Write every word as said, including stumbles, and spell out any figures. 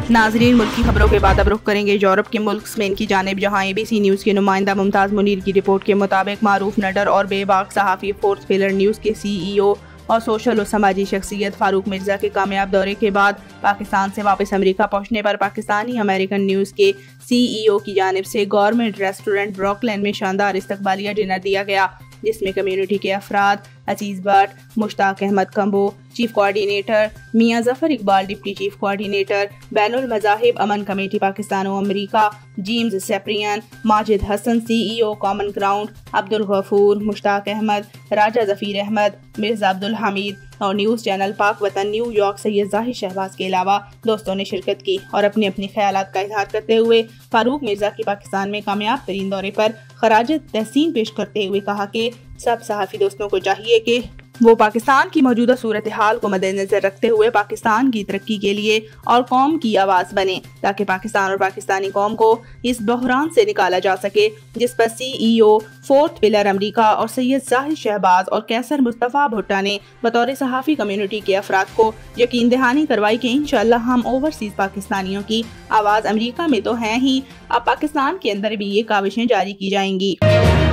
ناظرین، ملک کی خبروں کے بعد اب رخ کریں گے یورپ کے ملک اسپین کی جانب، جہاں اے بی سی نیوز کے نمائندہ ممتاز منیر کی رپورٹ کے مطابق معروف نڈر اور بے باک صحافی فورتھ پلر نیوز کے سی ای او اور سوشل و سماجی شخصیت فاروق مرزا کے کامیاب دورے کے بعد پاکستان سے واپس امریکہ پہنچنے پر پاکستانی امریکن نیوز کے سی ای او کی جانب سے گورنمنٹ ریسٹورنٹ بروکلین میں شاندار استقبالیہ ڈنر دیا گیا، جس میں کمیونٹی کے افراد Aziz Butt, Mushtaq Ahmed Kamboh chief coordinator, Mian Zafar Iqbal deputy chief coordinator, بین المذاہب امن کمیٹی پاکستان و امریکہ James Cyprian, Majid Hasan C E O common ground, Abdulghafoor, Mushtaq Ahmed, Raja Zafeer Ahmed, Mirza Abdulhamid اور نیوز چینل پاک وطن نیو یارک سید ظاہر شہباز کے علاوہ دوستوں نے شرکت کی اور اپنے اپنے خیالات کا اظہار کرتے ہوئے فاروق مرزا کی پاکستان میں کامیاب ترین دورے پر خراج تحسین پیش کرتے ہوئے کہا کہ سب صحافی دوستوں کو چاہیے کہ وہ پاکستان کی موجودہ صورتحال کو مد نظر رکھتے ہوئے پاکستان کی ترقی کے لیے اور قوم کی آواز بنے، تاکہ پاکستان اور پاکستانی قوم کو اس بحران سے نکالا جا سکے جس پر سی ای او، فورتھ پلر امریکہ اور سید ظاہر شہباز اور کیسر مصطفیٰ بھٹا نے بطور صحافی کمیونٹی کے افراد کو یقین دہانی کروائی کہ انشاءاللہ ہم اوورسیز پاکستانیوں کی آواز امریکہ میں تو ہیں ہی، اب پاکستان کے اندر بھی یہ کاوشیں جاری کی جائیں گی۔